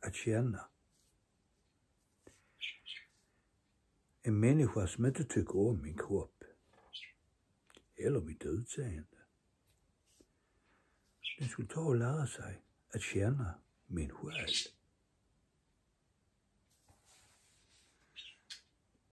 att känna. En människa som inte tycker om min kropp eller mitt utseende, den skulle ta och lära sig att känna min själ.